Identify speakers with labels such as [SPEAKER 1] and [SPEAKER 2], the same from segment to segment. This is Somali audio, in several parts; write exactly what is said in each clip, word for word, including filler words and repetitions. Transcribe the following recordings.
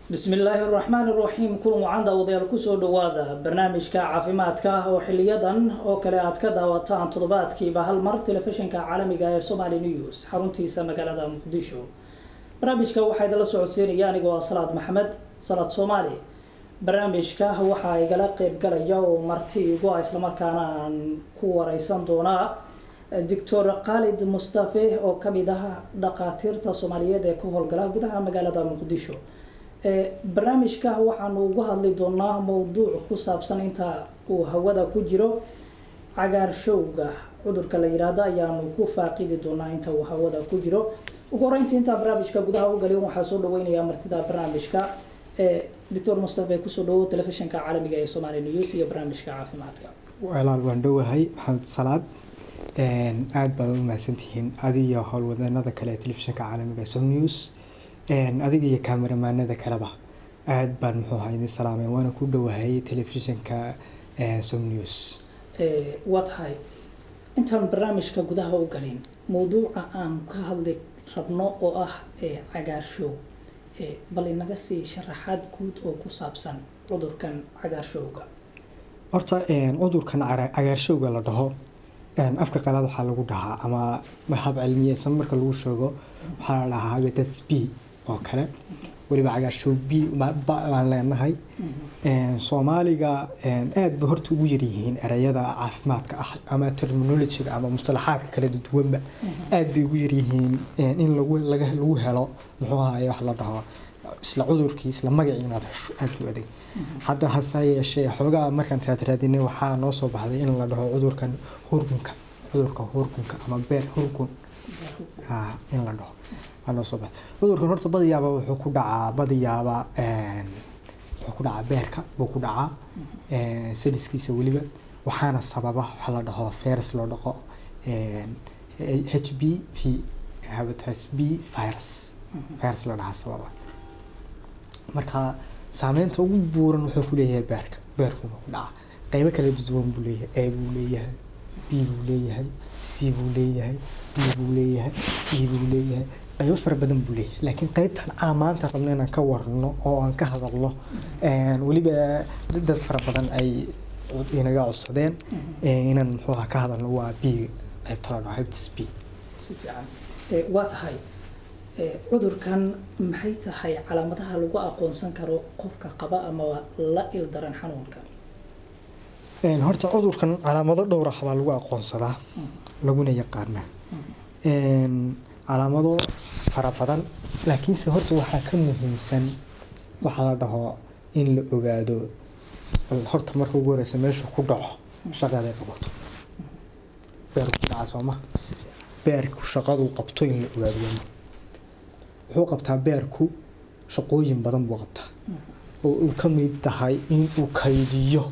[SPEAKER 1] بسم الله الرحمن الرحيم كل معند وضيال كسر دوادا برنامج كعافيمات كه وحليدا أو كليات كذا وطعن طلبات كي بهالمر تلفزيون كعالمي جاي سومالي نيوز حرونتي سمجالة مقدشو برنامج كواحد الله سعودين يعني جوا صلاة محمد صلاة سومالي برنامج كه هو حاجة قلق بقلق جو مرتي جوا إسلام كان كوا رئيسان دونا دكتور خالد مصطفى أو كميدها دكاترة الصومالية ده كهول قلق جدها مجالة مقدشو barnaamijka waxaan ugu hadli doonaa mowduuc ku saabsan inta uu hawada ku jiro cagaarshowga cudurka la yiraahdo ayaanu ku faaqidi doonaa inta uu hawada ku jiro ugu horeyntii inta barnaamijka gudaha u galay waxaan soo dhaweynayaa martida barnaamijka ee Dr. Mustafa ku soo dhawo telefishinka caalamiga ee Somali News iyo barnaamijka caafimaadka
[SPEAKER 2] walaal waan dhawahay Maxamed Salaad een aad baa u mahadsantihiin adiga howlwadanada kale ee telefishinka caalamiga ee Somali News een adiga iyo kaameramanada kaleba aad baan muxuu ahaa idin salaamay waana ku dhawahay telefishinka ee Somali News
[SPEAKER 1] ee watahay intaan barnaamijka gudaha u galin mowduuca aan ka hadli rabno oo ah ee cagaarshow ee bal inaga sii sharaxaad guud oo ku saabsan cudurkan cagaarshowga
[SPEAKER 2] horta een cudurkan cagaarshowga la dhaho een afka qalaad waxa lagu dhahaa ama mahab cilmiyeysan marka lagu sheego waxa la dhahaa hepatitis B oo kale waliba cagaarshow B baan leenahay een Soomaaliga een aad ba horta ugu yar yihiin erayada caafimaadka ah ama terminology ama mustalahaadka kala duwanba aad bay ugu yar yihiin in lagu laga lagu helo muxuu ahaay wax la dhaho isla cudurkii isla magaciina aad u adag hadda hasaye shay xogaa markaan raad raadinay waxa noo soo baxday in la dhaho cudurkan hurgunka cudurka hurgunka ama beer hurgun ah in la dhaho ana soo baxday cudurkan horta badiyaaba wuxuu ku dhacaa badiyaaba een wuxuu ku dhacaa beerka buu ku dhacaa ee sadiskiisa waliba waxaana sababa waxa la dhaho virus loo dhaqo een H B V hepatitis B virus virus la dhahaa sababa marka saameynta ugu buuran wuxuu ku leeyahay beerka beerku ku dhaca qayb kala duwan buu leeyahay A buu leeyahay B buu leeyahay C buu leeyahay D buu leeyahay E buu leeyahay qayb fara badan buu leeyahay laakiin qaybtan aan maanta rabnayna ka warno oo aan ka hadalno een waliba dad fara badan ay inaga codsadeen inaan muxuu ka hadalno waa B qaybta la dhaho hepatitis B
[SPEAKER 1] si fiican ee waa tahay cudurkan maxay tahay calaamadaha lagu aqoonsan karo qofka qaba ama la il daran xanuunka
[SPEAKER 2] een horta cudurkan calaamado dhowr ah baa lagu aqoonsadaa laguna yaqaan een calaamado fara badan laakiin se horta waxa ka muhiimsan waxa la dhaho in la ogaado horta marka ugu horeysa meesha ku dhaco shaqada ay qabato beerku dhaca Soomaa beerku shaqadu qabto in la ogaado wuxuu qabtaa beerku shaqooyin badan buu qabtaa oo uu ka mid tahay in uu kaydiyo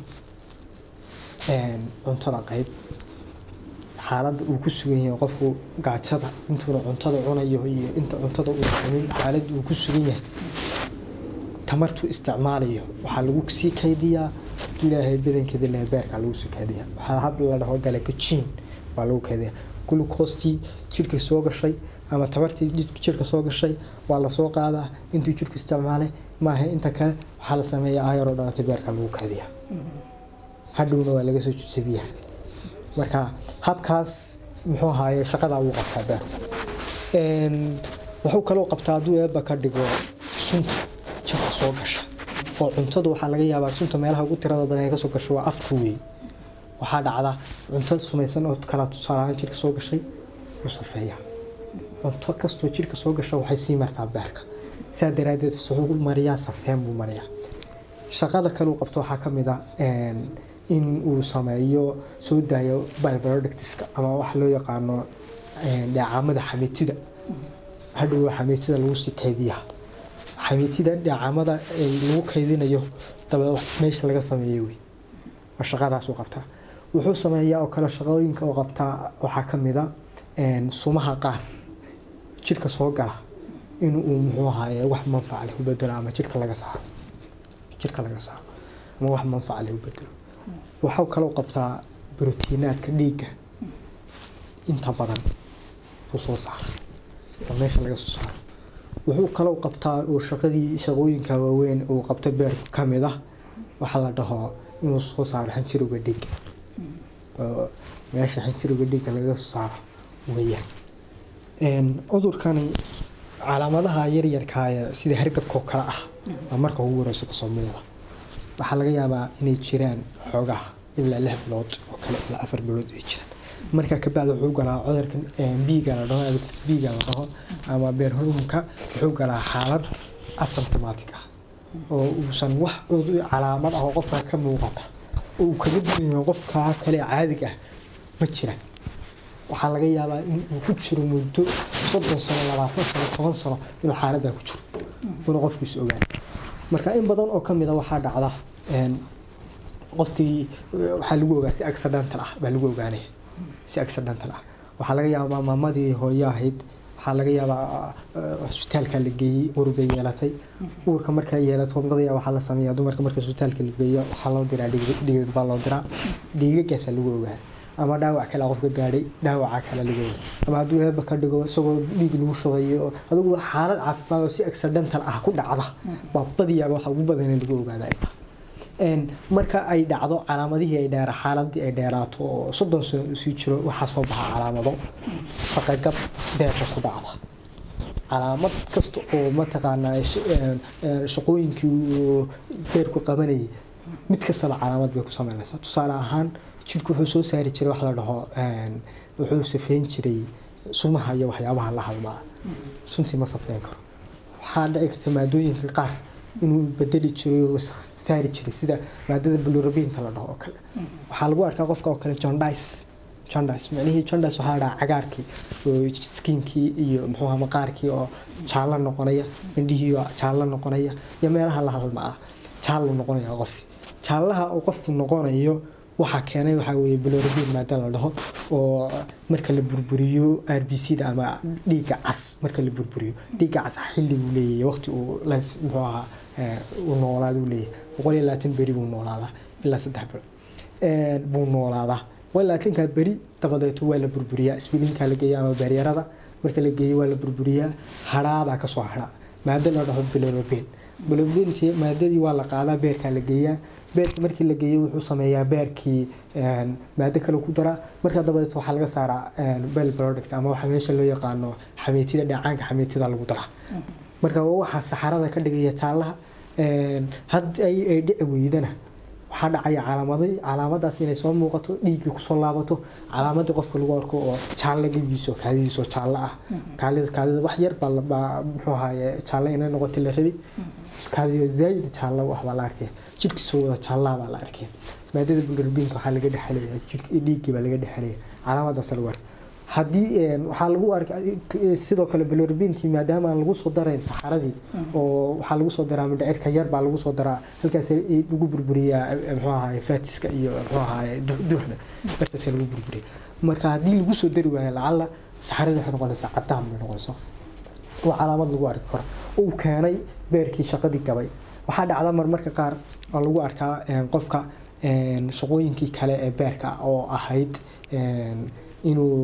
[SPEAKER 2] een cuntada qayb xaaladda uu ku sugan yahay qofku gaajada intuu cuntada cunayo iyo inta cuntada uu cunin xaaladda uu ku sugan yahay tamartu isticmaalayo waxa lagu sii kaydiyaa ilaahay badankeeda la beerka lagu sii kaydiyaa waxa hab la dhaho glycogen waa lagu kaydiyaa glucose jirka soo gashay ama tamartii jirka soo gashay waa la soo qaadaa intuu jirka isticmaalay maaha inta kale waxa la sameeyaa ayro dhalatay beerka lagu kaydiyaa hadhowna waa laga soo jebiyaa marka habkaas muxuu ahaayay shaqada uu qabtaa beerku een wuxuu kale oo qabtaa aduu eeba ka dhigo sunta jirka soo gasha oo cuntada waxa laga yaabaa sunta meelaha ugu tirada badan ee ka soo gasho waa afku weey waxa dhacda cuntada sumaysan oo kala tusaalahan jirka soo gashay wasafeeya cunto kasto jirka soo gasho waxay sii martaa beerka sidaa daraadeed wuxuu mariyaa safeen buu mariyaa shaqada kale uu qabto waxa kamid ah een in uu sameeyo soo daayo bioproductska ama wax loo yaqaano ee dhacaamada xameetida hadhow xameetida lagu sii kaydiyaa xameetida dhacaamada ee lagu kaydinayo daba wax meesha laga sameeyo way waa shaqadaas uu qabtaa wuxuu sameeyaa oo kala shaqooyinka uu qabtaa waxa kamid ah een sumaha qaar jirka soo gala in uu muxuu ahaay wax manfac leh u bedelo ama jirka laga saaro jirka laga saaro ama wax manfac leh u bedelo waxa kale oo qabtaa borotiinaadka dhiigga inta badan uu soo saaro meesha laga soo saaro wuxuu kaloo qabtaa oo shaqadii shaqooyinka waaweyn uu qabto beer kamid ah waxa la dhaho inuu soo saaro xinjirowga dhiig oo meesha xinjirowga dhiig laga soo saaro weeyaan een cudurkani calaamadaha yar yarka ah sida hargabka oo kala ah marka ugu horeysa ka soo muuqda waxa laga yaabaa inay jiraan xogaha ilaa lix bilood oo kale ilaa afar bilood ay jiraan marka ka bacdi wuxuu galaa cudurkan biiga la dhaho ama biiga la dhaho ama beer hormoonka wuxuu galaa xaalad asymptomatic ah oo uusan wax calaamad ah oo qofka ka muuqata oo kaga duwan qofka kale caadiga ah ma jiraan waxa laga yaabaa in uu ku jiro muddo soddon sano labaatan sano toban sano inuu xaaladda ku jiro inuu qofkiisa ogaan marka in badan oo kamid ah waxa dhacda een qofkii waxa lagu ogaa si accidental ah baa lagu ogaanay si accidental ah waxa laga yaabaa maamadii hooyo ahayd waxa laga yaabaa hospitaalka la geeyay uurba yeelatay uurka marka yeelato qodobada waxa la sameeyaa dumarka marka hospitaalka la geeyo waxa loo diraa dhiig baa loo diraa dhiigagaas lagu ogaa ama dhaawac kale qofka gaadhay dhaawaca kale lagu ogaa ama hadduu heeba ka dhigo isagoo dhiig lagu shubayo adigu xaalad caafimaad oo si accidental ah ku dhacda baa badiyaa waxa ugu badan in lagu ogaaday een marka ay dhacdo calaamadihii ay dheer xaaladii ay dheeraato oo soddon sano sii jiro waxa soo baxa calaamado faqagab beerka ku dhacda calaamad kasta oo ma taqaanaa shaqooyinkii beerku qabanayay mid kasta calaamad bay ku sameynaysaa tusaale ahaan jirku wuxuu soo saari jiray wax la dhaho een wuxuu safeyn jiray sumaha iyo waxyaabaha la halmaa suntii ma safeyn karo waxa dhici karta maadooyinka qaar inuu bedeli jiray oo saari jiray sida maadada bilirubin la dhaho oo kale waxa lagu arkaa qofka oo kale jaundice jaundice macnaheedu jaundice waxa la cagaarkii oo skinkii iyo muxuu ahaa maqaarkii oo jaalo noqonaya indhihii oo jaalo noqonaya iyo meelaha la halmaa jaalo noqonaya qof jaalaha oo qofku noqonayo waxa keenay waxa weeye bilirubin maada la dhaho oo marka la burburiyo R B C da ama dhiigga cas marka la burburiyo dhiigga cas xilli uu leeyahay waqti uu life muxuu ahaa uu noolaado uu leeyahay boqol iyo labaatan beri buu noolaadaa ilaa saddex bilood ee buu noolaadaa walaakin ka beri tabadeetu waa la burburiyaa isbilinka la geeyo ama baariyarada marka la geeyo waa la burburiyaa haraada ka soo hara maada la dhaho bilirubin bilirubin maadadii waa la qaadaa beerka la geeyaa beerka markii la geeyo wuxuu sameeyaa beerkii een maada kale ku dara marka dabadeed waxa laga saaraa een bel product ama waxa meesha loo yaqaano xameetida dhacaanka xameetida lagu dara marka waxa saxarada ka dhigaya taalaha een had ay dhici weydana waxa dhacaya calaamadaha calaamadaas inay soo muuqato dhiig ku soo laabato calaamadda qofka lagu arko oo jaale gibiso kaadiiso jaale ah kaalida kaalida wax yar baa muxuu ahaayay jaale inay noqoto la rabay kaadiyo zayd jaale wax baa la arkay jirkiisa wada jaale baa la arkay maadada bilirubinka waxa laga dhaxlayaa jirka dhiigga baa laga dhaxlayaa calaamadaas la war hadii waxa lagu arkay sidoo kale bilirubintii maadaama aan lagu soo daray saxaradii oo waxa lagu soo daraa mindhicirka yar baa lagu soo daraa halkaas lagu burburiyaa muxuu ahaay fatiska iyo muxuu ahaay duhna markaas lagu burburiyaa marka hadii lagu soo dari waayo lacala saxarada waxay noqonaysaa cadaan bay noqonaysaa oo calaamad lagu arki karo oo keenay beerkii shaqadii gabay waxa dhacda mar marka qaar oo lagu arkaa qofka shaqooyinkii kale ee beerka oo ahayd inuu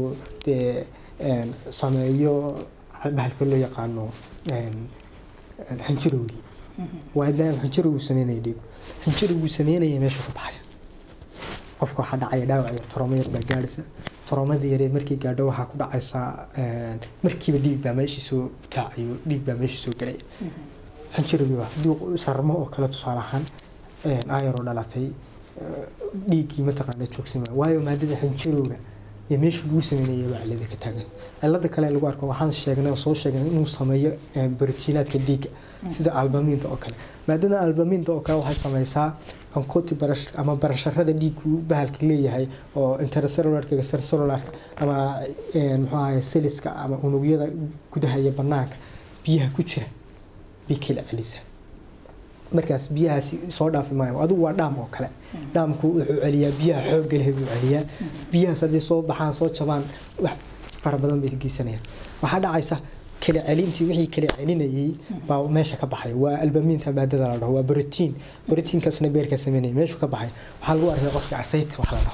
[SPEAKER 2] sameeyo bahalka loo yaqaano xinjirowgi waadaan xinjirowgu sameynay dhiig xinjirowgu sameynay meesha ku baxay qofka waxa dhacay dhaawac yar trauma yar baa gaaraysa traumada yar markii gaadho waxa ku dhacaysa markiiba dhiig baa meesha soo kaaciyo dhiig baa meesha soo galay xinjirowgi waa hadii sarmo oo kala tusaale ahaan ayro dhalatay dhiigii ma taqaan joogsimaa waayo maadada xinjirowga iyo meesha lagu sameeyay waa cilada ka taagan cilada kale lagu arko waxaan sheegnay soo sheegnay inuu sameeyo borotiinaadka dhiigga sida albumin oo kale maadada albumin oo kale waxay sameeysaa ankooti barash ama barasharada dhiiggu bahalka leeyahay oo intracellularka extracellular ama muxuu ahaay cellska ama unugyada gudaha iyo banaanka biyaha ku jira bikil celisa markaas biyahaasi soo dhaafi maayo adigu waa dhaam oo kale dhaamku wuxuu celiyaa biyaha xoog leh buu celiyaa biyahaas hadii soo baxaan soo jabaan wax fara badan bay geysanayaan waxa dhacaysa kala celintii wixii kala celinayay baa meesha ka baxay waa albuminta maadada la dhaho waa protein proteinkaasna beerka sameeyay meesha ka baxay waxa lagu arkaa qofka asayt wax la dhaho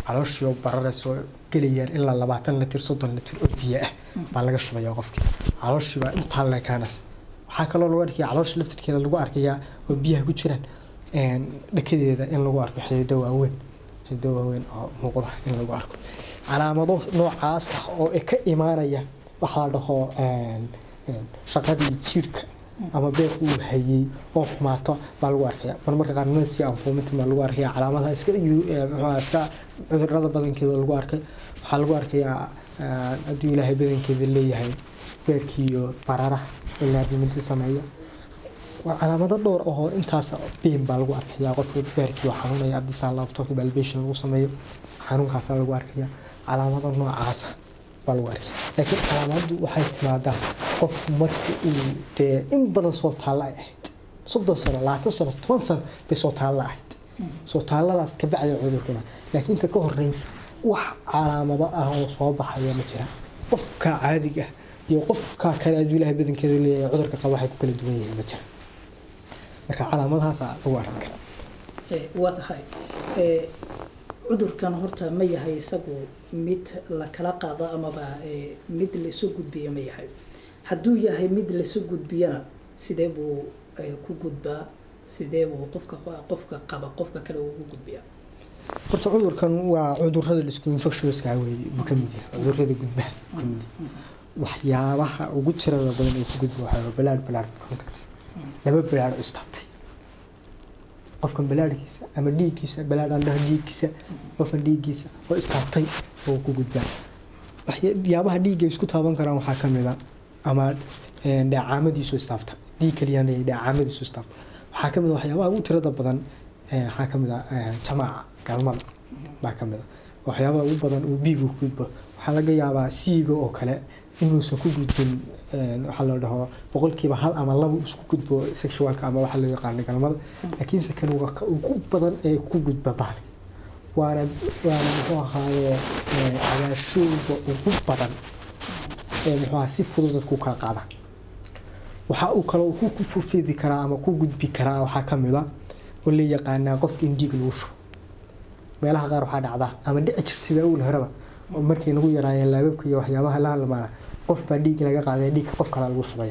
[SPEAKER 2] calooshii oo bararayso gelayaan ilaa labaatan litir soddon litir oo biyo ah baa laga shubayaa qofkii calooshii baa intaa la kaanaysa waxaa kaloo lagu arkayaa caloosha laftirkeeda lagu arkayaa oo biyaha ku jiraan dhakadeeda in lagu arko xidido waaweyn xidido waaweyn oo muuqda in lagu arko calaamado noocaas ah oo ka imaanaya waxa la dhaho shaqadii jirka ama beeq uu hayay oo xumaato baa lagu arkayaa marmarka qaar nasi anfoominta baa lagu arkayaa calaamadaha iska muxuu iska cudurrada badankeeda lagu arkay waxaa lagu arkayaa haddii ilaahay badankeeda leeyahay beerkiiyo bararaha ilaa dhiminta sameeya waa calaamado dhowr ah oo intaas biin baa lagu arkayaa qofka beerkii oo xanuunaya haddii saa laabto balbation lagu sameeyo xanuunkaas lagu arkayaa calaamado noocaas baa lagu arkayaa laakiin calaamadu waxay timaadaa qof marka uu dee in badan soo taalla ay ahayd soddon sano labaatan sano toban sano bay soo taalla ahayd soo taalladaas ka bacda cudurkuna laakiin inta ka horreysa wax calaamado ah oo soo baxaya ma jira qofka caadiga ah iyo qofka kale hadduu ilaahay badankeeda leeyahay cudurka qaba waxay ku kala duwan yihiin ma jira marka calaamadahaas lagu arki karaa
[SPEAKER 1] waa tahay cudurkan horta ma yahay isagu mid la kala qaado amaba mid la isu gudbiyo ma yahay hadduu yahay mid la isu gudbiyana sidee buu ku gudbaa sidee buu qofka qofka qaba qofka kale ugu gudbiyaa
[SPEAKER 2] horta cudurkan waa cudurrada la isku infectionska weeye buu ka mid yahay cudurrada gudbaha ka mid waxyaabaha ugu tirada badan ee ku gudbo waxaa balaad balaad contact laba balaad oo istaabtay qofkan balaadkiisa ama dhiiggiisa balaad aan dhahay dhiiggiisa qofkan dhiiggiisa oo istaabtay oo ku gudbaa waxyaabaha dhiigga isku taaban karaan waxaa ka mid ah ama dhacaamadiisu istaabta dhiig kaliyana dhacaamadiisu istaabta waxaa ka mid ah waxyaabaha ugu tirada badan waxaa ka mid ah jamaaca galmada baa ka mid ah waxyaabaha ugu badan uu dhiigu ku gudbo waxaa laga yaabaa siiga oo kale inuusan ku gudbin waxa la dhaho boqolkiiba hal ama laba isku gudbo sexualka ama waxa loo yaqaan galmada laakiin se kan ugu badan ee ku gudba bahalka waana waana muxuu ahaaye cagaarshowga ugu badan ee muxuu ahaa si fudud dadku kala qaada waxa uu kale ku ku fufidi karaa ama ku gudbi karaa waxaa ka mid ah oo la yaqaanaa qofka in dhiig lagu shubo meelaha qaar waxaa dhacda ama dhici jirtay awal horeba oo markii lagu yaraayay laababka iyo waxyaabaha la halmaana qof baa dhiig laga qaaday dhiig qof kale lagu shubay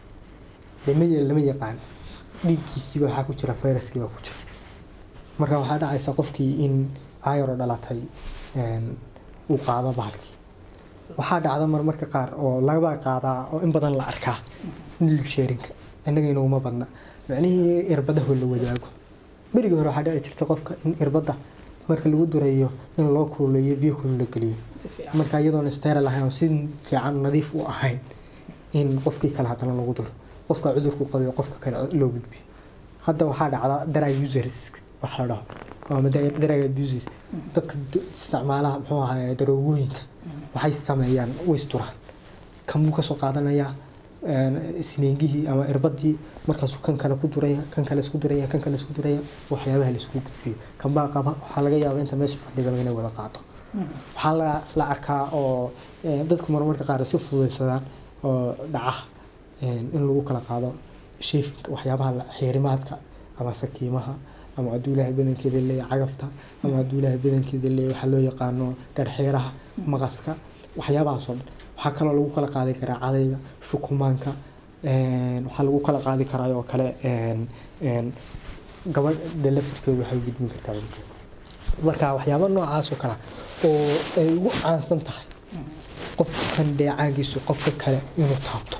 [SPEAKER 2] deemayay lama yaqaan dhiiggiisii waxa ku jira fayraskii baa ku jira marka waxaa dhacaysa qofkii in ayro dhalatay een uu qaado bahalkii waxaa dhacda mar marka qaar oo laga qaadaa oo in badan la arkaa nil sharinka inaga inuu ma badna macnaheedu irbadaha la wadaago bariga hore waxaa dhici jirtay qofka in irbada marka lagu durayo in loo kululeeyo biyo kulul la galiyo marka iyadoon sterile ahayn si fiican nadiif u ahayn in qofkii kala hadana lagu duro qofka cudurku qabo qofka kale loo gudbiyo hadda waxaa dhacda dry users waxa la dhaho ama dry abusers dadka isticmaalaha muxuu ahaa daroogooyinka waxay sameeyaan waystura kan buu ka soo qaadanaya isniingihii ama irbadii markaas kan kale ku duraya kan kale isku duraya kan kale isku duraya waxyaabaha la isku gudbiyo kan baa qaba waxa laga yaabaa inta meesha fadhiga inay wada qaato waxa la la arkaa oo dadku marmarka qaar si fududeysadaan oo dhaca in lagu kala qaado sheefinka waxyaabaha xeerimaadka ama sakiimaha ama aduulaha badankeeda leeyahay cagafta ama aduulaha badankeeda leeyahay waxa loo yaqaano darxeeraha maqaska waxyaabahaas oo waxa kale lagu kala qaadi karaa cadayga shukumaanka een waxa lagu kala qaadi karaa oo kale een een gabadh delivery waxay gudbin kartaa marka waxyaabo noocaas oo kale oo ay ugu caansan tahay qofkan deecaankiisu qofka kale inuu taabto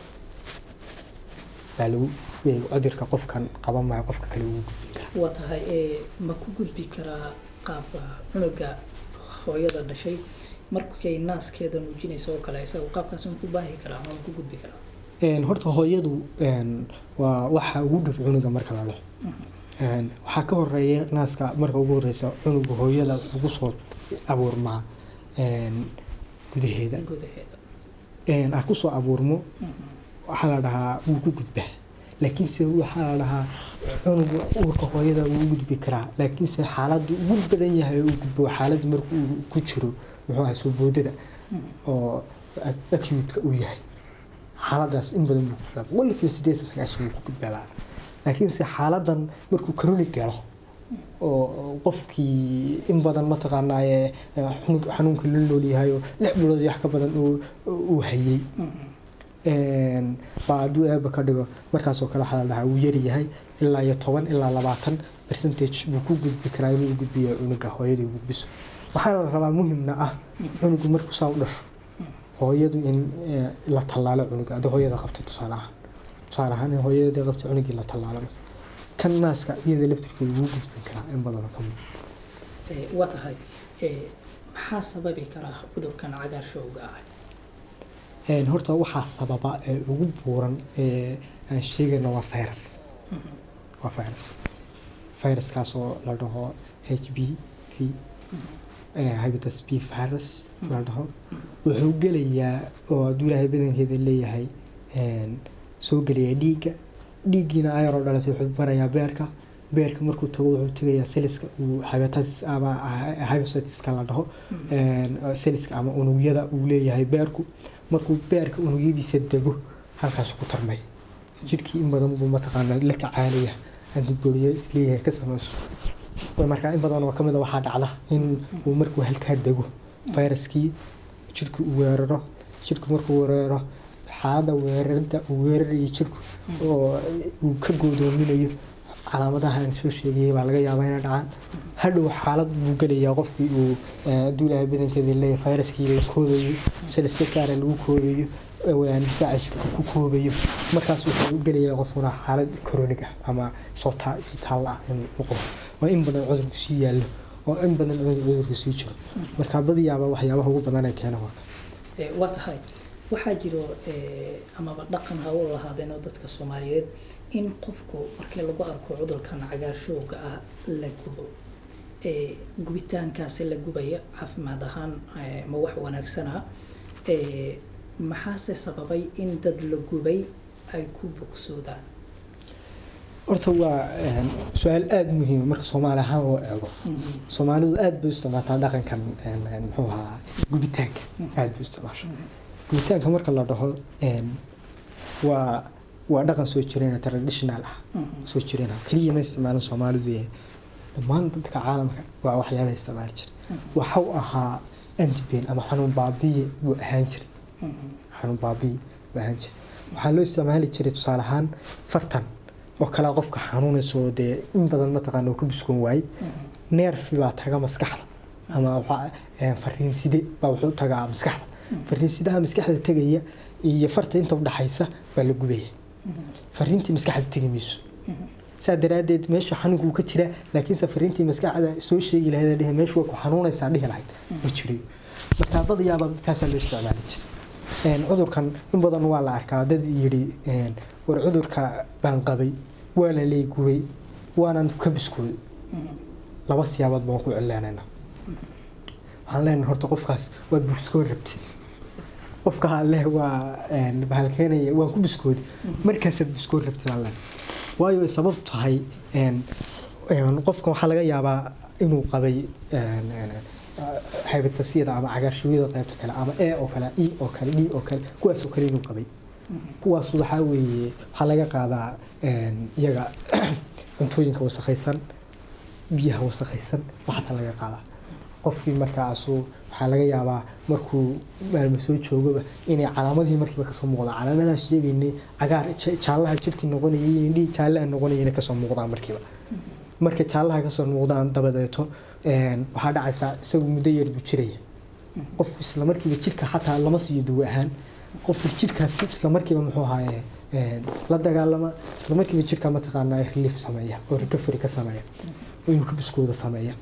[SPEAKER 2] balaw way cudurka qofkan qaba ma qofka kale uu gudbin karaa
[SPEAKER 1] waa tahay ee ma ku gudbi karaa qaab cunuga hooyada dhashay markay naaskeeda nuujinayso oo kale isaga qaabkaas uu ku baahi karaa ama ku gudbi karaa
[SPEAKER 2] een horta hooyadu een waa waxa ugu dhib cunuga marka la dhaxo een waxa ka horeeya naaska marka ugu horeysa cunuga hooyada ugu soo abuurma een gudaheeda
[SPEAKER 1] gudaheeda
[SPEAKER 2] een ah ku soo abuurmo waxa la dhahaa uu ku gudbaa laakiin se waxa la dhahaa cunuga uurka hooyada uu gudbi karaa laakiin se xaaladdu ugu badan yahay uu gudbo xaalad markuu ku jiro wuxuu ahaa soo boodada oo acute uu yahay xaaladaas in badan uu gudbaa waliba sideed sagaashan uu ku gudbaa laakiin se xaaladan markuu chronic galo oo qofkii in badan ma taqaanaa xanuunka la nool yahay oo lix bilood wax ka badan uu uu hayay een baadu eeba ka dhigo markaas oo kale waxa la dhahaa uu yar yahay ilaa iyo toban ilaa labaatan percentage buu ku gudbi karaa inuu gudbiyo cunuga hooyada gudbiso waxaa la rabaa muhiimna ah cunugu markuu saa u dhasho hooyadu in la tallaalo cunuga hadii hooyada qabto tusaalaha tusaalaha in hooyada qabto cunugii la tallaalo kan naaska iyada laftirkeedu wuu gudbin karaa in badan ka mid
[SPEAKER 1] ee waa tahay ee maxaa sababi kara cudurkan cagaarshowga ah
[SPEAKER 2] een horta waxaa sababa ee ugu buuran ee aan sheegayno waa virus waa virus virus kaas oo la dhaho H B V ee hepatitis B virus la dhaho wuxuu gelayaa oo adduunyaha badankeeda leeyahay een soo gelaya dhiigga dhiigina ayro dhalatay wuxuu barayaa beerka beerka markuu tago wuxuu tagayaa seliska uu hepatitis ama hepatitis ka la dhaho een seliska ama unugyada uu leeyahay beerku markuu beerka unugyadiisa dago halkaas ku tarmay jirkii in badan buu mataqaanaa la tacaalaya antibodiyo isleeyahay ka samayso marka in badan oo kamid ah waxa dhacda in uu markuu halka dago viruskii jirku uu weeraro jirku markuu weeraro xaalada weerarada uu weerarayo jirku oo uu ka go'doominayo calaamadaha aan soo sheegay baa laga yaabaa inay dhacaan hadhow xaalad buu galayaa qofkii uu duulaha badankeeda leeyahay viruskii la koobayo sida gaar ah lagu koobayo waan difaaca ku koobayo markaas wuxuu galayaa qofuna xaalad chronic ah ama soo taa si taal ah in uu qofo oo in badan cudurku si yaalo oo in badan cudurku si jiro marka badiyaaba waxyaabaha ugu badan ay keenaan
[SPEAKER 1] ee waa tahay waxaa jiro ee ama dhaqan ha u lahaadeen dadka Soomaaliyeed in qofku markii lagu arko cudurkan cagaarshowga ah la gubo ee gubitaankaas la gubaya caafimaad ahaan ma wax wanaagsan ah ee maxaa sababay in dad la gubay ay ku bogsoodaan
[SPEAKER 2] horta waa su'aal aad muhiim marka Soomaali ahaan loo eego Soomaalidu aad bay u isticmaalaan dhaqankan muxuu ahaa gubitaanka aad bay u isticmaalaan gubitaanka marka la dhaho een waa waa dhaqan soo jireen traditional ah soo jireen kaliya ma isticmaalaan Soomaalidu dhammaan dadka caalamka waa waxyaalaha isticmaali jiray waxa uu ahaa antigen ama xanuun baabiye buu ahaan jiray xanuun baabiye buu ahaan jiray waxaa loo isticmaali jiray tusaale ahaan fartan oo kala qofka xanuunayso de in badan ma taqaan oo ku biskoon waay neerfi baa taga maskaxda ama waxa fariin side baa wuxuu tagaa maskaxda fariin sidaha maskaxda tagaya iyo farta inta u dhaxaysa baa la gubay fariintii maskaxda tagayso saadaradeed meesha xanuunku ka jira laakiin safariintii maskaxda soo sheegi lahayd ee meesha ku xanuunaysa dhihi lahayd ma jiro marka badiyaaba taas la isticmaali jiray een cudurkan in badan waa la arkaa dad yiri een war cudurka baan qabay waa la leeyahay waana ka biskooday laba siyaabood baan ku cilaanayna waxaan leenahay horta qofkaas waa biskood rabtay qofka leh waa een bahalkeenaya waa ku biskooday markaas biskood rabtay alla waayo sabab tahay een een qofka waxa laga yaabaa inuu qabay een hepatitis ama cagaarshowga qaybta kale ama A oo kale E oo kale D oo kale kuwaas oo kale inuu qabay kuwaas waxa weeye waxa laga qaadaa een iyaga cuntooyinka wasakhaysan biyaha wasakhaysan waxa laga qaadaa qofkii markaas waxa laga yaabaa markuu maalmo soo joogaba inay calaamadii markiiba ka soo muuqdaan calaamadaha sheegaynay cagaar jaalaha jirkii noqonayay indhii jaalaha noqonayay ka soo muuqdaan markiiba marka jaalaha ka soo muuqdaan dabadeeto een waxa dhacaysa isagu muddo yar buu jiraya qofku isla markiiba jirka xataa lama sii duwa ahaan qofku jirkaas isla markiiba muxuu ahaayay een la dagaalama isla markiiba jirka ma taqaanaa relief sameeya oo recovery ka sameeya inuu ka biskooda sameeya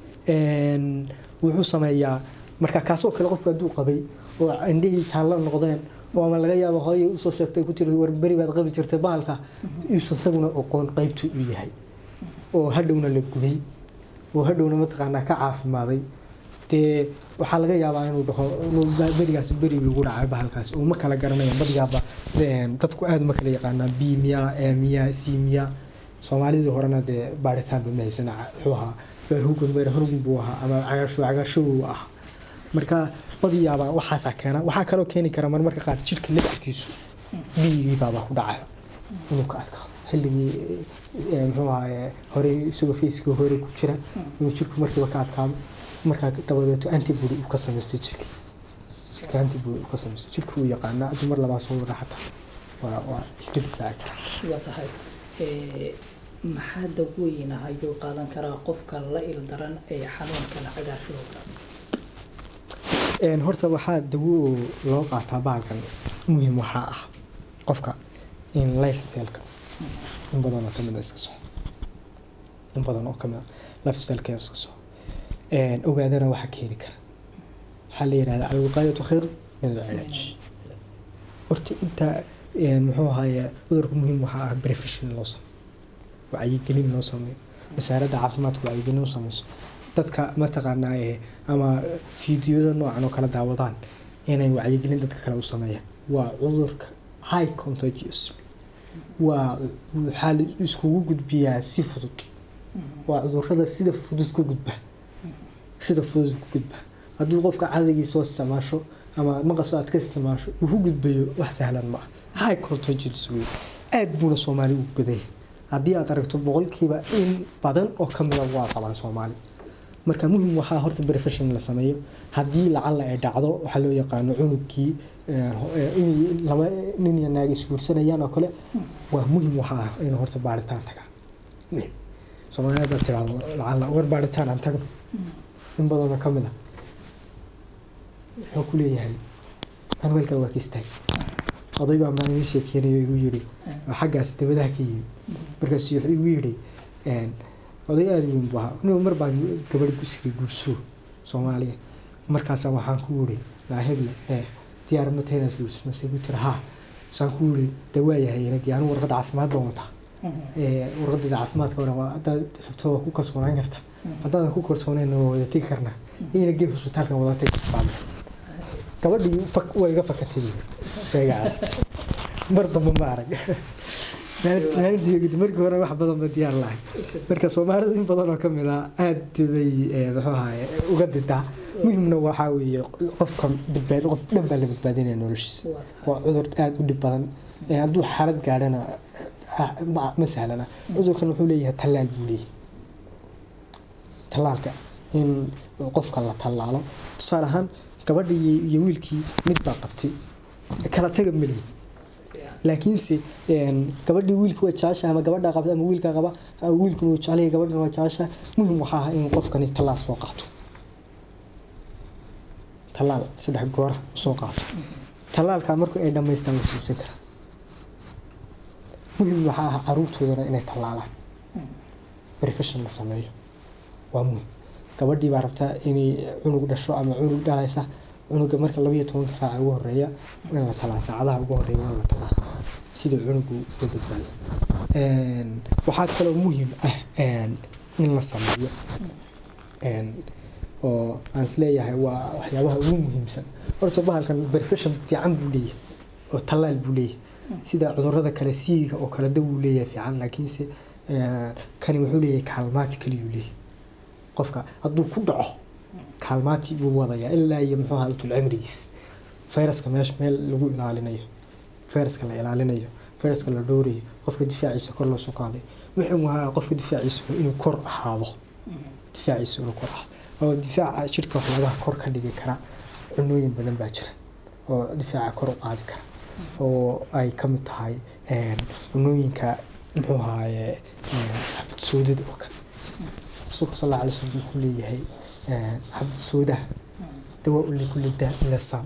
[SPEAKER 2] een wuxuu sameeyaa marka kaas oo kale qofka haduu qabay oo indhihii jaala noqdeen oo ama laga yaabo hooyo u soo sheegtay ku tiri war bari baad qabi jirtay baalka isu saguna aqoon qaybtu u yahay oo hadhowna la gubay oo hadhowna ma taqaanaa ka caafimaaday ee waxa laga yaabaa inuu dhaho inuu barigaas bari ugu dhacay bahalkaas oo ma kala garanayo badiyaaba dadku aad ma kala yaqaanaa B miya A miya C miya Soomaalidu horena de baaritaan ma haysan xuha hukun beer horun buu ahaa ama cagaarsho cagaarsho ah marka badiyaaba waxa keena waxa kale oo keeni kara marmarka qaar jirka laftigiisu biyo baba ku dhacay inuu ka adkaado xilligii muxuu ahaa hore isagoo fiiska hore ku jira inuu jirku markiiba ka adkaado markaa dabadeeto antibody uu ka samaysto jirka jirka antibody uu ka samaysto jirka uu yaqaana haddii mar labaad soo wada xataa waa waa iska difaaci karaa
[SPEAKER 1] waa tahay maxaa dawooyin ah ayuu qaadan karaa qofka la ildaran ee xanuunkan cagaarshowga
[SPEAKER 2] een horta waxaa dawo loo qaataa baalkan muhiim waxaa ah qofka in lifestyle-ka in badan oo kamid ah iska soo in badan oo kamid ah lifestyle-ka iska soo een ogaadana waxa keeni kara waxa la yiraahdaa al-wiqaayatu khayr min al-ilaaj horta inta een muxuu ahaay cudurku muhiim waxa ah prevention loo sameeyo wacyigelin loo sameeyo wasaaradda caafimaadku wacyigelin loo sameeyo dadka ma taqaanaa ama fiidiyada noocan oo kala daawadaan inay wacyigelin dadka kale u sameeyaan waa cudurka high contagious waa xal isku gudbiyaa si fudud waa cudurrada sida fudud ku gudba sida fudud ku gudba hadduu qofka caadigiisa soo isticmaasho ama maqas aad ka isticmaasho uu gudbayo wax sahlan ma high contagious way aad buu Soomaali u baday haddii aad aragto boqolkiiba in badan oo kamid ah waa qabaan Soomaali marka muhiim waxa horta prevention la sameeyo hadii lacala ay dhacdo waxa loo yaqaan cunugkii in lama nin iyo naag isguursanayaan oo kale waa muhiim waxa in horta baaritaan taga Soomaalida tiraado lacala war baaritaan aan tagno in badan kamid ah wuxuu ku leeyahay aan welka waa kiistay oday baa maalin sheekeynay igu yiri xaggaas dibadaha ka yimid markaas wuxuu igu yiri een oday aad weyn baa inuu mar baan gabadh gusiga guurso Soomaaliya markaas waxaan ku wuri la hebla ee diyaar ma tahay inaad guurso ma sii tira ha saan ku wuri dawaayahay inay aan warqad caafimaad baan wataa ee warqadda caafimaadka waa hada rabto ku kalsoonaan karta hadaan ku kalsoonayna wada tii karna inay geef hospitaalka wada tii kartaa gabadhii fak way iga fakatay beega mar dambe ma arag maalintii markii hore wax badan ba diyaar lahayd marka Soomaalida in badan oo kamid ah aad bay wuxuu ahaay uga dintaa muhiimna waxa weeye qofka badbaado qof dhan baa la badbaadinaya noloshiisa waa cudur aad u dhib badan ee hadduu xaalad gaadhana ma sahlana cudurkan wuxuu leeyahay talaal buu leeyahay talaalka in qofka la talaalo tusaale ahaan gabadhii iyo wiilkii mid baa qabtay kala taga mali laakiin si een gabadhii wiilku waa jaasha ama gabadha qabta ama wiilka qaba wiilku uu jecel yahay gabadhana waa jaasha muhiim waxa ah in qofkani talaal soo qaato talaal saddex goor soo qaato talaalka markuu ay dhameystaan la soo kara muhiim waxa ah caruurtoodana inay talaalaan prevention la sameeyo waa muhiim gabadhii baa rabtaa inay cunug dhasho ama cunug dhalaysa cunuga marka laba iyo toban saac ugu horeeya in la talaa saacadaha ugu horeeya in la talaa sida cunugu u badbaado een waxa kale oo muhiim ah een in la sameeyo een oo aan isleeyahay waa waxyaabaha ugu muhiimsan horta bahalkan prevention fiican buu leeyahay oo talaal buu leeyahay sida cudurrada kale siiga oo kala daw leeyahay fiican laakiin se kani wuxuu leeyahay kaalmaad kale uu leeyahay qofka hadduu ku dhaco kaalmaati buu wadaya ilaa iyo muxuu ahaa tul cimrigiis fayraska meesh meel lagu ilaalinayo fayraska la ilaalinayo fayraska la dhowrayo qofka difaaciisa kor loo soo qaaday wuxuu ahaa qofka difaaciisa inuu kor ahaado difaaciisa inuu kor ahaado oo difaaca jirka waxyaabaha kor ka dhigi kara cunooyin badan baa jira oo difaaca kor u qaadi kara oo ay ka mid tahay een cunooyinka muxuu ahaa xabad soodada oo kale رسول صلى الله عليه وسلم يقول لي هي حبة سوداء دواء لكل داء إلا الصام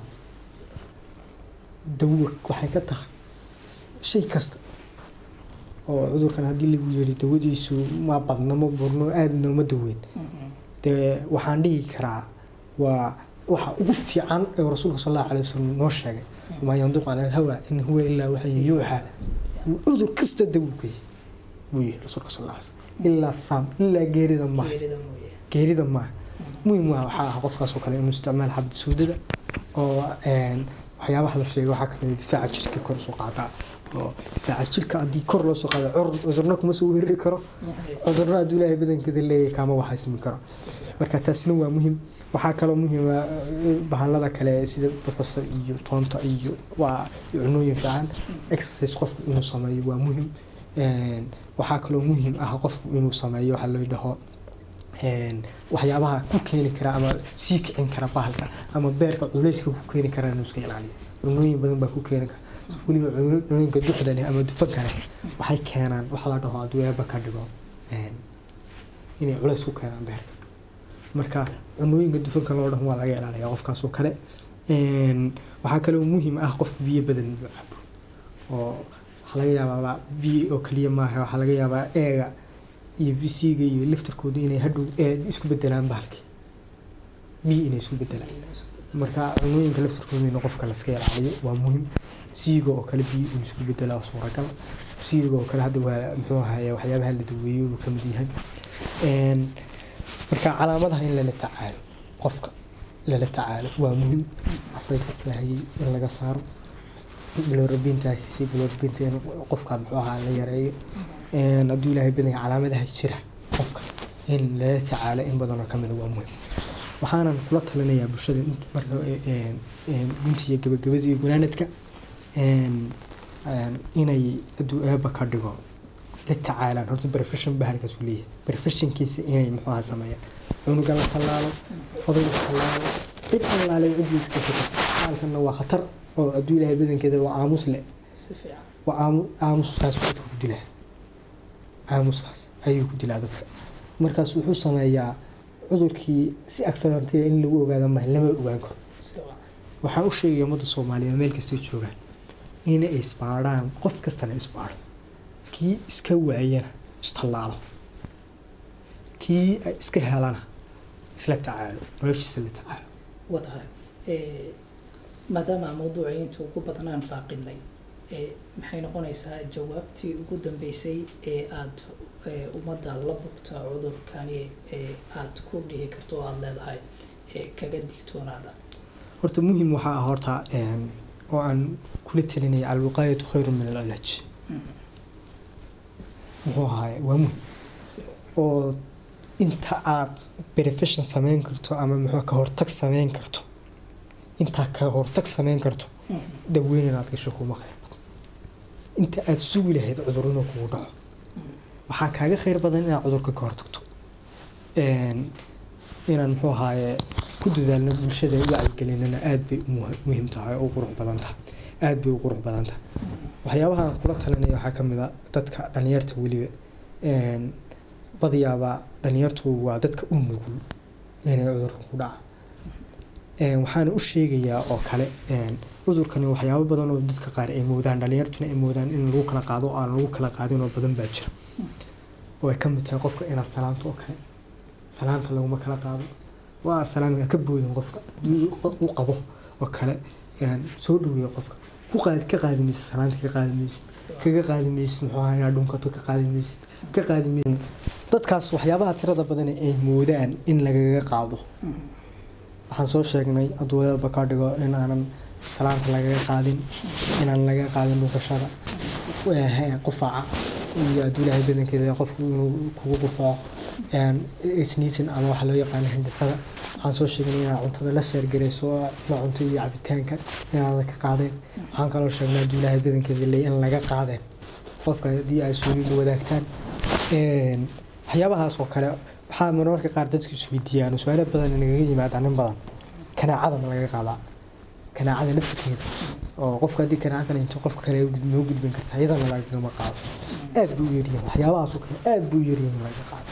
[SPEAKER 2] دوك وحكتها شيء كست أو عذر كان هدي اللي بيجري دودي سو ما بدنا ما برنو أدنى ما دوين ده وحندي كرا و وح وفي عن الرسول صلى الله عليه وسلم نوشة وما ينطق عن الهوى إن هو إلا وحي يوحى عذر كست دوكي ويه الرسول صلى الله عليه وسلم إلا الصام إلا جيري دم ما جيري دم ما مهم وحاها قفقة سكر إنه استعمال حبة سودة أو إن وحيا واحد الشيء وحكي دفاع الشركة كور سقطة أو دفاع الشركة دي كور سقطة عرض عذرناكم مسوي الركرة عذرنا دوله بدن كذا اللي كام واحد اسمه كرة مركز تسنوه مهم وحكى له مهم بهالله كلا سيد بصص إيو طنطا إيو وعنو ينفعل إكسس قف إنه صمي ومهم waxaa kaloo muhiim ah qofku inuu sameeyo waxa loo dhaho waxyaabaha ku keeni kara ama sii kicin kara bahalka ama beerka culayska ku keeni kara inuu iska ilaaliyo cunooyin badan baa ku keeni kara waliba cunooyinka duxda leh ama dufanka leh waxay keenaan waxa la dhaho hadduu eeba ka dhigo inay culays ku keenaan beerka marka cunooyinka dufanka loo dhaho waa laga ilaaliyaa qofkaas oo kale waxaa kaloo muhiim ah qof biyo badan inuu cabo oo waxaa laga yaabaa biyo oo kaliya maaha waxaa laga yaabaa eega iyo bisiga iyo liftarkooda inay hadhow isku bedelaan bahalkii biyo inay isku bedelaan marka cunooyinka liftarkooda in qofka la iska ilaaliyo waa muhiim siiga oo kale biyo inuu isku bedelaa suuragal siiga oo kale hadda waa muxuu ahaayay waxyaabaha la daweeyo uu ka mid yahay marka calaamadaha in la tacaalo qofka la tacaalo waa muhiim asay tasbaahiyay in laga saaro bilorabinta si bilorabinta in qofka muxuu ahaa la yareeyo een hadduu ilaahay badan calaamadaha jira qofka in la tacaalo in badan oo kamid waa muhiim waxaanan kula talinayaa bulshada marka een guntiga gabagabada iyo gunaanadka een inay hadduu eeba ka dhigo la tacaalaan horta profession bahalkaas u leeyahay professionkiisa inay muxuu ahaa sameeyaan cunuga la talaalo odayga talaalo cid allaale cid iska fikirta halkana waa khatar oo hadduu ilaahay badankeeda waa aamus leh
[SPEAKER 1] si fiican
[SPEAKER 2] waa aamuskaas dadka ku dilaa aamuskaas ayuu ku dilaa dadka markaas wuxuu sameeyaa cudurkii si accidentay in lagu ogaado ma lama ogaan karo waxaan u sheegay ummadda Soomaaliyeed meel kasta joogaan in ay isbaaraan qof kastana isbaaro kii iska waayana istalaalo kii iska helana isla tacaalo noloshiisa la tacaalo
[SPEAKER 1] wadahay ee maadaama mawduuciintu ugu badanaan faaqinay ee maxay noqonaysaa jawaabtii ugu dambeysay ee aad ummadda la bogta cudurkani ee aad ku dhihi karto aad leedahay ee kaga digtoonaada
[SPEAKER 2] horta muhiim waxa ah horta een oo aan kula talinay alwiqaayatu khayru min al-ilaaj muxuu ahaay waa muhiim oo inta aad prevention sameyn karto ama muxuu ka hortag sameyn karto inta ka hortag sameyn karto daweyn inaad gasho kuma khayr badan inta aad sugi lahayd cudurrada kugu dhaco waxaa kaaga khayr badan inaad cudurka ka hortagto een inaan muxuu ahaay ku dadaalno bulshada wacyigelinana aad bay muhiim tahay oo qurux badan tahay aad bay u qurux badan tahay waxyaabaha aan kula talinayo waxaa kamid ah dadka dhalinyarta waliba een badiyaaba dhalinyartu waa dadka u nugul inay cudurka ku dhaco een waxaan u sheegayaa oo kale een cudurkani waxyaabo badan oo dadka qaar ay moodaan dhalinyartuna ay moodaan in lagu kala qaado aan lagu kala qaadin oo badan baa jira oo ay kamid tahay qofka inaad salaanto oo kale salaanta laguma kala qaado waa salaamiga ka boodin qofka uu qabo oo kale een soo dhaweeyo qofka ku qaad ka qaadimaysa salaanta ka qaadimaysa kaga qaadimaysa muxuu ahaa dhunkato ka qaadimaysa ka qaadimaysa dadkaas waxyaabaha tirada badan ay moodaan in lagaga qaado waxaan soo sheegnay adduunyada baka dhigo in aanan salaanta lagaga qaadin inaan laga qaadin dhunkashada ee qofaaca iyo adduunyada badankeeda qofku inuu kugu qofaaco een isniisin ama waxa loo yaqaan hindisada waxaan soo sheegnay in cuntada la sheer gareyso la cunto iyo cabitaanka inaad ka qaadeen waxaan kaloo sheegnay adduunyada badankeeda leeyahay in laga qaadeen qofka hadii ay soo wadaagtaan een waxyaabahaas oo kale waxaa mararka qaar dadku isweydiiyaan su'aalo badan inaga yimaadaan in badan kanaacada ma laga qaadaa kanaacada lafteeda oo qofka hadii kanaacada inta qof kale noo gudbin karta iyadana laga ma qaado aad buu yiri waxyaabahaas oo kale aad buu yiri in laga qaado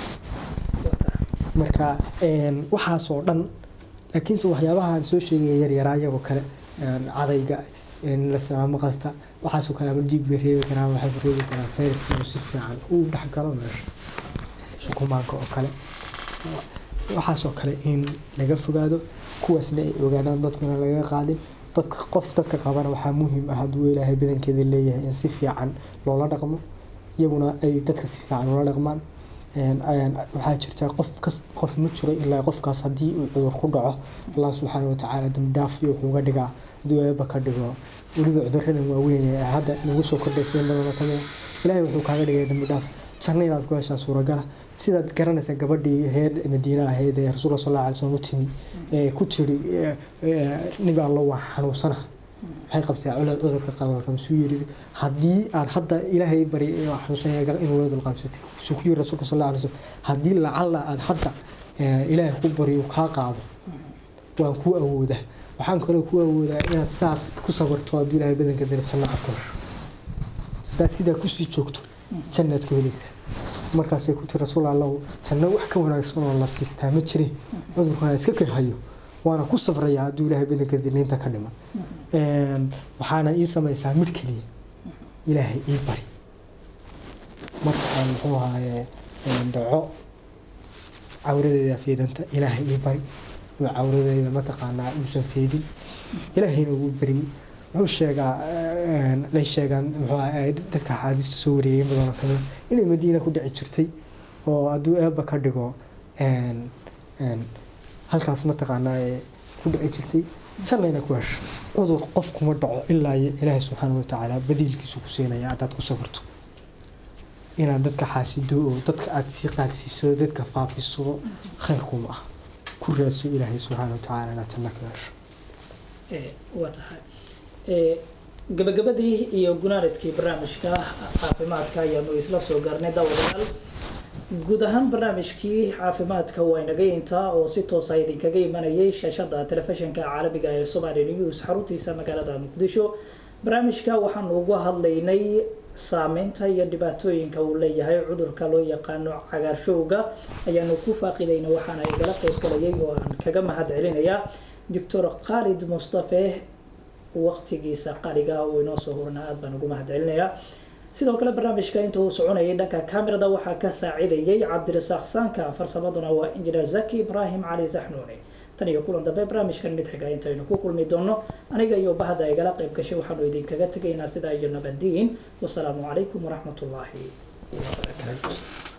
[SPEAKER 2] marka een waxaas oo dhan laakiin soo waxyaabaha aan soo sheegay yar yar ayagoo kale een cadayga in la salaamo qasta waxaas oo kale ama diig beereey karaan waxa beereey karaan fayraska si fiican uu dhax galo meesha shukumaanka oo kale waxaas oo kale in laga fogaado kuwaasna ay ogaadaan dadkuna laga qaadin dadka qof dadka qabana waxaa muhiim ah hadduu ilaahay badankeeda leeyahay in si fiican loola dhaqmo iyaguna ay dadka si fiican ula dhaqmaan een waxaa jirta qof kas qof ma jiro ilaa qofkaas hadii uu cudur ku dhaco Allah subhanahu wa ta'ala dam daaf iyo wuxuu uga dhigaa haduu eeba ka dhigo waliba cudurradan waaweyn ee hadda nagu soo kordhaysay badan oo kale ilaahay wuxuu kaaga dhigay dam daaf jannadaas ku heshaa suuragal sidaad garanaysa gabadhii reer Madiina ahayd ee Rasuulullah sallallahu alayhi wasallam timi ee ku tiri nabi Allah waa xanuunsana waxay qabtaa culaad cudurka qalalka masuu yiri haddii aan hadda ilaahay bari waxaan soo yeegaa inuu la dulqaansatay suu ku rasuulka sallallahu alayhi wasallam haddii lacalla aad hadda ilaahay ku bariyo ka qaado waan ku awoodaa waxaan kale ku awoodaa inaad saas ku sabarto haddii ilaahay badanka dana janno aad ku hesho sidaa sidaa ku sii joogto jannaad ku helaysaa markaas ay ku tiri rasuul allah janno wax ka wanaagsan oo la siistaa ma jirin cudurkan iska ka hayo وانا كو صبريا haduu ilaahay badanka dilinta ka dhiman een waxaana ii sameeysaa mid kaliya ilaahay ii bari markaan wuxuu ahaayee dhaco awradeeda fiidanta ilaahay ii bari oo awradeeda ma taqaanaa uusan fiidin ilaahayna uu bari wuxuu sheegaa la sheegan wuxuu ahaayee dadka xaadiista soo wareeyay badan kale inay Madiina ku dhici jirtay oo aduu eeba ka dhigo een een halkaas ma taqaanaa ku dhici jirtay janayna ku hesho cudur qof kuma dhaco ilaa ilaahay subhanahu wa ta'ala badilkiisu ku seenaya aad ku sabarto inaad dadka xaasido oo dadka aad si qaadsiiso dadka faafiso khayrkum ah ku raadso ilaahay subhanahu wa ta'ala inaad janno ka hesho
[SPEAKER 1] ee wadahay ee gabagabadii iyo gunaanadkii barnaamijka caafimaadka ayaanu isla soo gaarnay daawadayaal guud ahaan barnaamijkii caafimaadka waa inaga intaa oo si toos ah idinkaga imanayay shaashada telefishinka caalamiga ee Somali News xaruntiisa magaalada Muqdisho barnaamijka waxaan ugu hadlaynay saameynta iyo dhibaatooyinka uu leeyahay cudurka loo yaqaan cagaarshowga ayaanu ku faaqideynaa waxaana igala qayb galayay oo aan kaga mahad celinayaa Doctor Khalid Mustafa waqtigiisa qaliga oo inoo soo hornaa aad baan ugu mahad celinayaa sidoo kale barnaamijka inta uu soconayay dhanka kaamirada waxaa ka saacidayay Cabdirasaaq Sanka farsamaduna waa Injineer Zaki Ibrahim Ali Zahnuni tan iyo kulan dambe barnaamijkan mid xiga intaynu ku kulmi doono aniga iyo bahada igala qayb gashay waxaanu idinkaga tagaynaa sida iyo nabadiin wassalaamu calaykum waraxmatullaahi wa barakaatuh